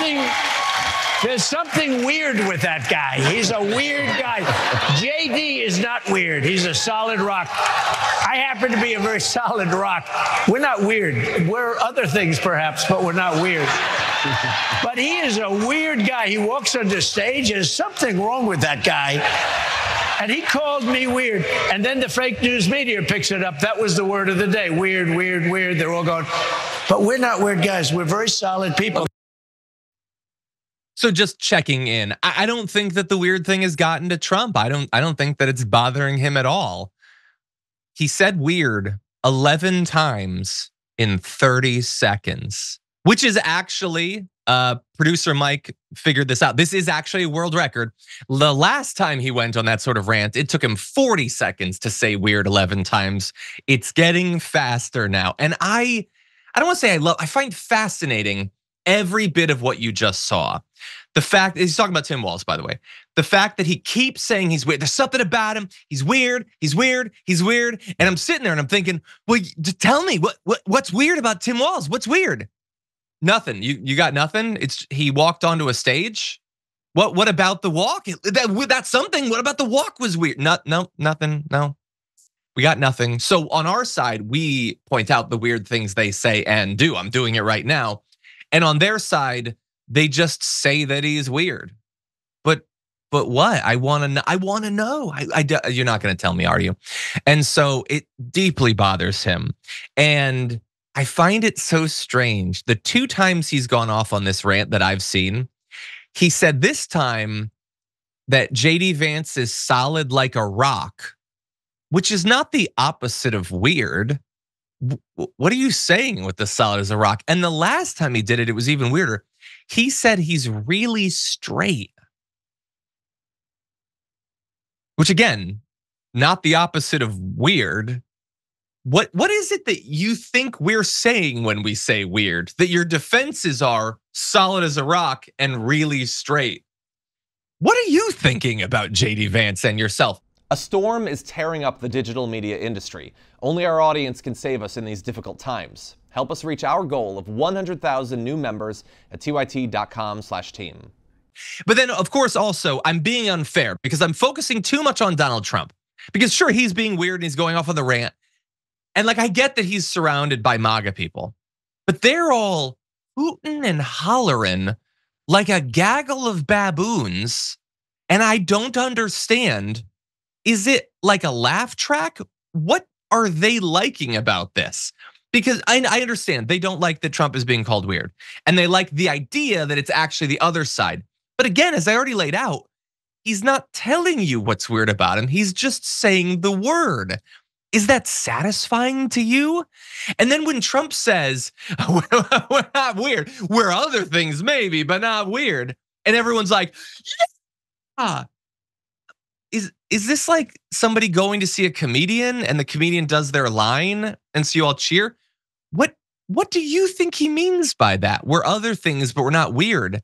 something weird with that guy. He's a weird guy. JD is not weird. He's a solid rock. I happen to be a very solid rock. We're not weird. We're other things perhaps, but we're not weird. But he is a weird guy. He walks on the stage. There's something wrong with that guy. And he called me weird. And then the fake news media picks it up. That was the word of the day. Weird, weird, weird. They're all going, but we're not weird guys. We're very solid people. So just checking in. I don't think that the weird thing has gotten to Trump. I don't think that it's bothering him at all. He said weird 11 times in 30 seconds, which is actually, producer Mike figured this out. This is actually a world record. The last time he went on that sort of rant, it took him 40 seconds to say weird 11 times. It's getting faster now. And I don't want to say I find fascinating every bit of what you just saw. The fact, he's talking about Tim Walz, by the way. The fact that he keeps saying he's weird. There's something about him. He's weird, he's weird, he's weird. And I'm sitting there and I'm thinking, well, just tell me what's weird about Tim Walz? What's weird? Nothing. You got nothing? He walked onto a stage. What about the walk? That's something. What about the walk was weird? No, nothing. No. We got nothing. So on our side, we point out the weird things they say and do. I'm doing it right now. And on their side, they just say that he's weird. But what? I want to know. You're not going to tell me, are you? And so it deeply bothers him. And I find it so strange. The 2 times he's gone off on this rant that I've seen, he said this time that JD Vance is solid like a rock, which is not the opposite of weird. What are you saying with the solid as a rock? And the last time he did it, it was even weirder. He said he's really straight. Which again, not the opposite of weird. What is it that you think we're saying when we say weird? That your defenses are solid as a rock and really straight. What are you thinking about JD Vance and yourself? A storm is tearing up the digital media industry. Only our audience can save us in these difficult times. Help us reach our goal of 100,000 new members at tyt.com/team. But then, of course, also, I'm being unfair because I'm focusing too much on Donald Trump. Because sure, he's being weird and he's going off on the rant. And like, I get that he's surrounded by MAGA people, but they're all hooting and hollering like a gaggle of baboons. And I don't understand. Is it like a laugh track? What are they liking about this? Because I understand they don't like that Trump is being called weird. And they like the idea that it's actually the other side. But again, as I already laid out, he's not telling you what's weird about him. He's just saying the word. Is that satisfying to you? And then when Trump says, we're not weird, we're other things maybe, but not weird. And everyone's like, yeah. Is this like somebody going to see a comedian and the comedian does their line and so you all cheer? What do you think he means by that? We're other things, but we're not weird.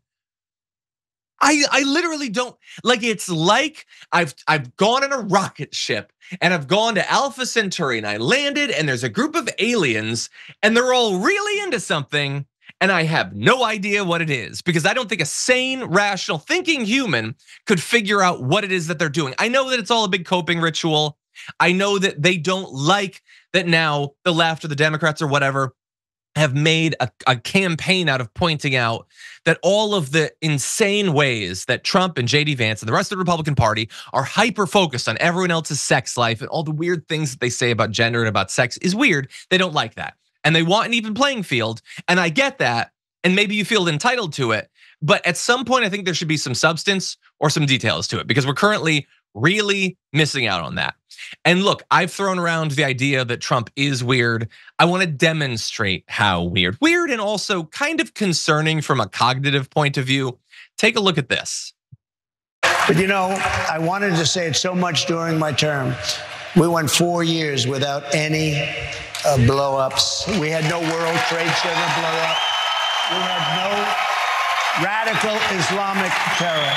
I literally don't, like, it's like I've gone in a rocket ship and I've gone to Alpha Centauri and I landed and there's a group of aliens and they're all really into something and I have no idea what it is because I don't think a sane, rational thinking human could figure out what it is that they're doing. I know that it's all a big coping ritual. I know that they don't like that now the left or the Democrats or whatever have made a campaign out of pointing out that all of the insane ways that Trump and JD Vance and the rest of the Republican Party are hyper focused on everyone else's sex life and all the weird things that they say about gender and about sex is weird. They don't like that. And they want an even playing field. And I get that. And maybe you feel entitled to it. But at some point, I think there should be some substance or some details to it because we're currently really missing out on that. And look, I've thrown around the idea that Trump is weird. I want to demonstrate how weird and also kind of concerning from a cognitive point of view. Take a look at this. But you know, I wanted to say it so much during my term. We went 4 years without any blow-ups. We had no World Trade Center blow-up. We had no radical Islamic terror.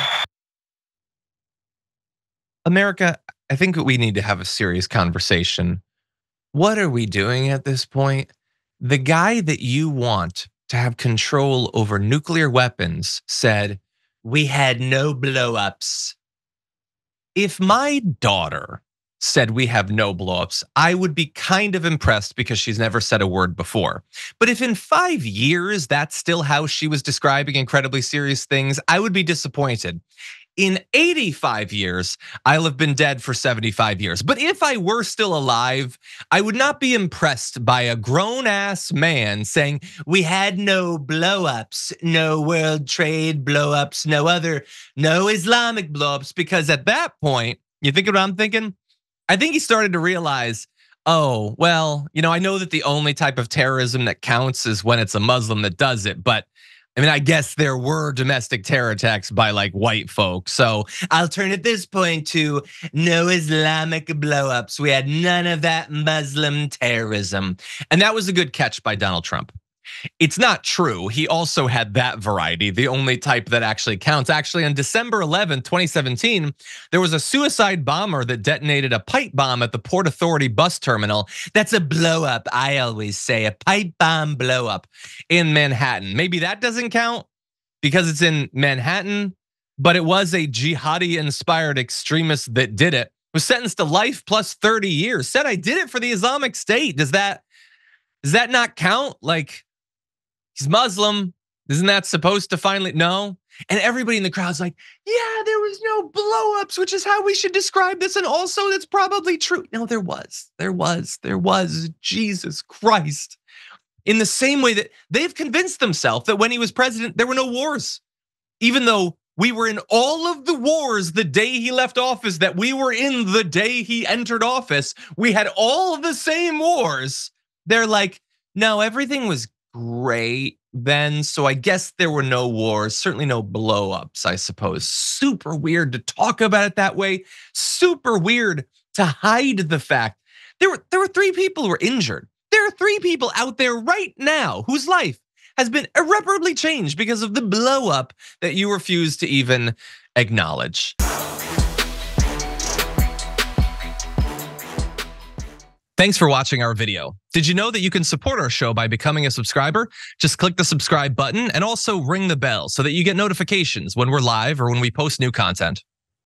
America, I think we need to have a serious conversation. What are we doing at this point? The guy that you want to have control over nuclear weapons said, "We had no blowups." If my daughter said we have no blowups, I would be kind of impressed because she's never said a word before. But if in 5 years that's still how she was describing incredibly serious things, I would be disappointed. In 85 years, I'll have been dead for 75 years. But if I were still alive, I would not be impressed by a grown-ass man saying, "We had no blowups, no world trade blowups, no Islamic blowups," because at that point, you think what I'm thinking? I think he started to realize, oh, well, I know that the only type of terrorism that counts is when it's a Muslim that does it, but I mean, I guess there were domestic terror attacks by like white folks. So I'll turn at this point to no Islamic blowups. We had none of that Muslim terrorism. And that was a good catch by Donald Trump. It's not true. He also had that variety, the only type that actually counts. Actually, on December 11th, 2017, there was a suicide bomber that detonated a pipe bomb at the Port Authority bus terminal. That's a blow up, I always say, a pipe bomb blow up in Manhattan. Maybe that doesn't count because it's in Manhattan, but it was a jihadi-inspired extremist that did it. Was sentenced to life plus 30 years. Said, "I did it for the Islamic State." Does that not count? Like, he's Muslim. Isn't that supposed to finally? No. And everybody in the crowd's like, "Yeah, there was no blowups, which is how we should describe this. And also, that's probably true." No, there was. Jesus Christ. In the same way that they've convinced themselves that when he was president, there were no wars. Even though we were in all of the wars the day he left office, that we were in the day he entered office, we had all the same wars. They're like, no, everything was great then, so I guess there were no wars, certainly no blowups, I suppose. Super weird to talk about it that way. Super weird to hide the fact there were 3 people who were injured. There are 3 people out there right now whose life has been irreparably changed because of the blowup that you refuse to even acknowledge. Thanks for watching our video. Did you know that you can support our show by becoming a subscriber? Just click the subscribe button and also ring the bell so that you get notifications when we're live or when we post new content.